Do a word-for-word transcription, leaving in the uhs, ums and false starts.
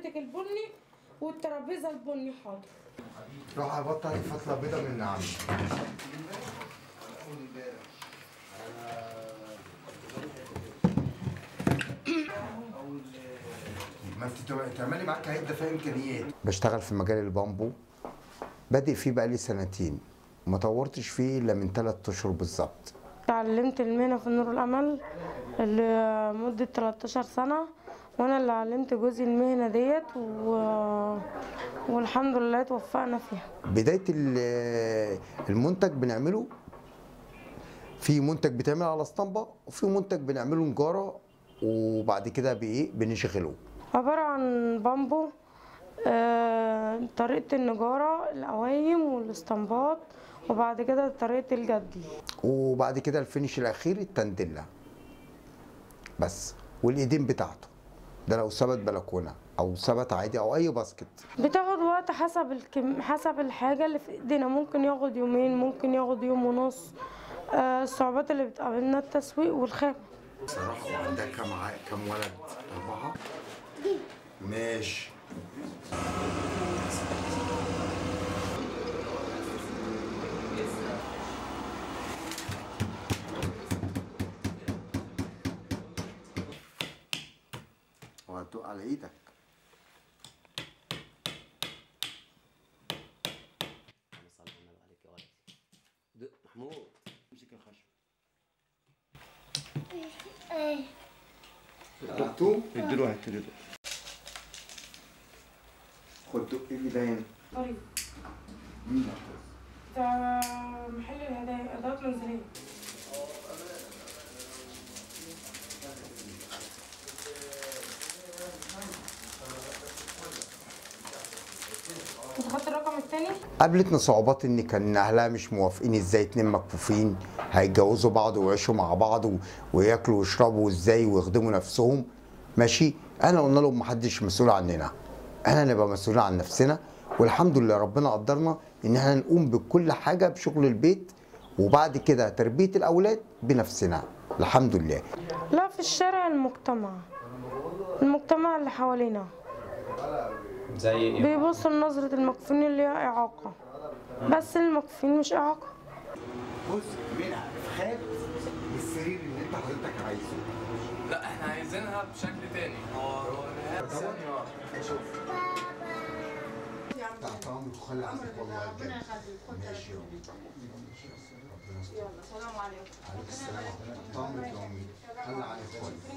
حضرتك البني والترابيزه البني. حاضر. روح ابطل فتله بيضه من عمي. ما انت تعملي معاك هيدا في امكانيات. بشتغل في مجال البامبو، بادئ فيه بقالي سنتين، ما طورتش فيه الا من ثلاث اشهر بالظبط. اتعلمت المهنه في نور الامل لمده تلتاشر سنه، وانا اللي علمت جوزي المهنه ديت و... والحمد لله توفقنا فيها. بدايه المنتج بنعمله، في منتج بيتعمل على اسطمبه وفي منتج بنعمله نجاره، وبعد كده بايه بنشغله. عباره عن بامبو، آه، طريقه النجاره، القوايم والاسطمبات، وبعد كده طريقه الجدل، وبعد كده الفينش الاخير التندله بس، والايدين بتاعته ده لو ثبت بلكونه او ثبت عادي او اي باسكت. بتاخد وقت حسب الكم... حسب الحاجه اللي في ايدينا، ممكن ياخد يومين، ممكن ياخد يوم ونص. آه، الصعوبات اللي بتقابلنا التسويق والخامه. صراحه وعندها كام ع... كام ولد؟ اربعه. ماشي. وهتدوق على ايدك. صلى الله عليك يا ولدي. دق محمود، امسك الخشب. دقتوه؟ اديله واحد تاني. خد دق اللي باين. طيب. ده محل الهدايا، ادوات منزليه. انت خدت الرقم الثاني؟ قابلتنا صعوبات ان كان اهلها مش موافقين ازاي اتنين مكفوفين هيتجوزوا بعض ويعيشوا مع بعض وياكلوا ويشربوا ازاي ويخدموا نفسهم. ماشي، انا قلنا لهم محدش مسؤول عننا، احنا نبقى مسؤولين عن نفسنا، والحمد لله ربنا قدرنا ان احنا نقوم بكل حاجه بشغل البيت، وبعد كده تربيه الاولاد بنفسنا الحمد لله. لا، في الشارع المجتمع المجتمع اللي حوالينا زي ايه؟ بيبصوا لنظرة المكفوفين اللي هي إعاقة، بس المكفوفين مش إعاقة. جزء منها خد السرير اللي انت حضرتك عايزه. لا احنا عايزينها بشكل تاني. هو ثانية واحدة. شوف. تحت امرك وخلي عندك والله بجد. ماشي يا رب. يلا سلام عليكم. عليك السلام. تحت امرك يا امي. خلي عندك والله.